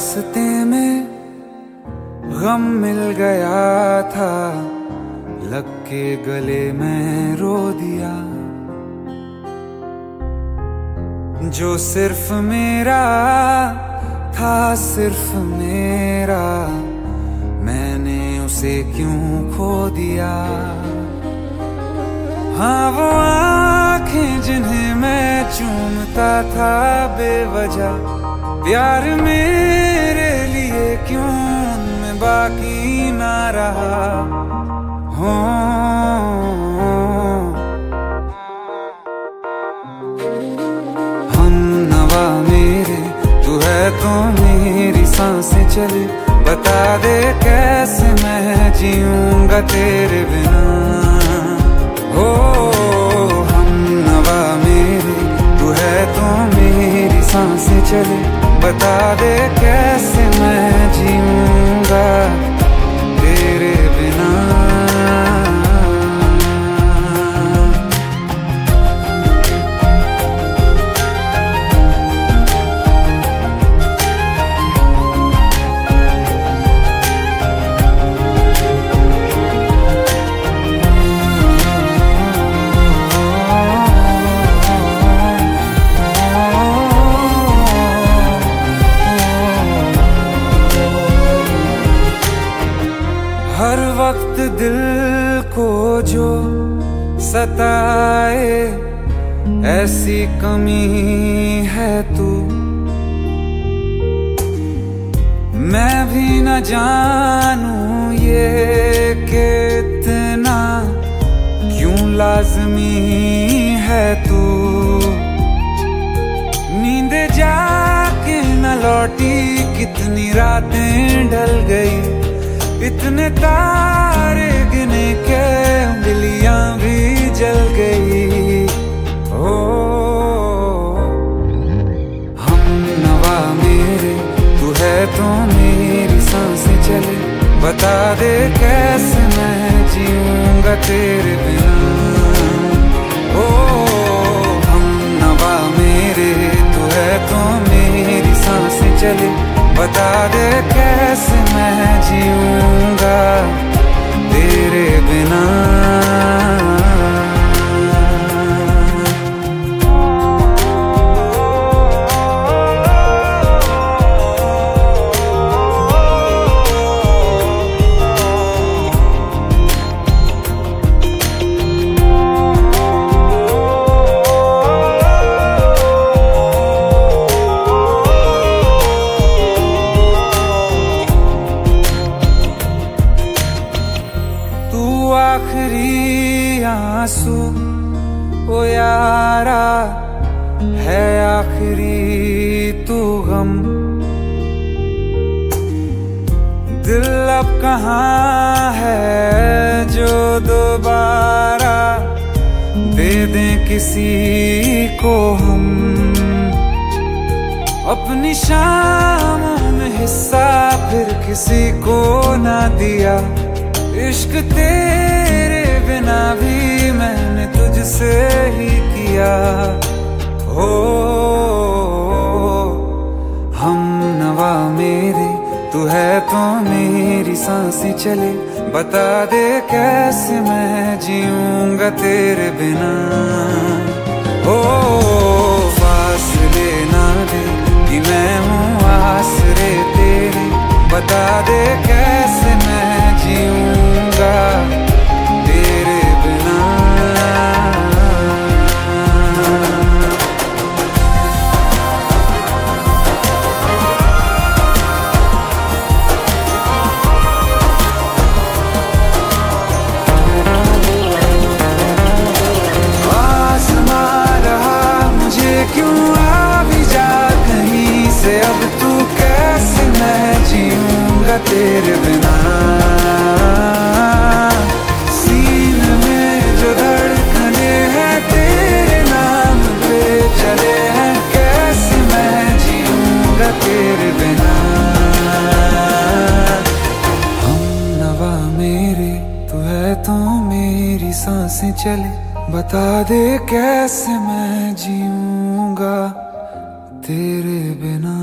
रास्ते में गम मिल गया था, लग के गले में रो दिया। जो सिर्फ मेरा था, सिर्फ मेरा, मैंने उसे क्यों खो दिया। हाँ वो आँखें जिन्हें मैं चूमता था बेवजह, प्यार मेरे लिए क्यों उनमें बाकी ना रहा। हो हम नवा मेरे, तू है तो मेरी सांसें चले। बता दे कैसे मैं जीऊंगा तेरे बिना। हो हम नवा मेरे, तू है तो मेरी सांसें चले। बता दे कैसे मैं जीऊंगा तेरे बिना। हर वक्त दिल को जो सताए, ऐसी कमी है तू। मैं भी न जानूं ये कि इतना क्यों लाज़मी है तू। नींद जाके न लौटी, कितनी रातें ढल गई। इतने तारे गिने के उंगलियां भी जल गई। ओ हम नवा मेरे, तू है तो मेरी सांसें चले। बता दे कैसे मैं जीऊंगा तेरे बिना। ओ हम नवा मेरे, तू है तो मेरी सांसें चले। बता दे कैसे मैं जीऊंगा तेरे बिना। आखिरी आंसू ओ यारा है, आखिरी तू गम। दिल अब कहाँ है जो दोबारा दे दें किसी को हम। अपनी शामों में हिस्सा फिर किसी को ना दिया। इश्क तेरे बिना भी मैंने तुझसे ही किया। हो हम नवा मेरे, तू है तो मेरी सांसें चले। बता दे कैसे मैं जीऊंगा तेरे बिना। हो फासले ना दे कि मैं हूँ आसरे तेरे। बता दे कैसे मैं जीऊंगा तेरे बिना। आसमां रहा मुझे क्यों, आ भी जा कहीं से। अब तू कैसे मैं जीऊंगा तेरे बिना। सीने में जो धड़कने हैं तेरे नाम पे चले हैं, कैसे मैं जीऊंगा तेरे बिना। हम नवा मेरे, तू है तो मेरी सांसें चले। बता दे कैसे मैं जीऊंगा तेरे बिना।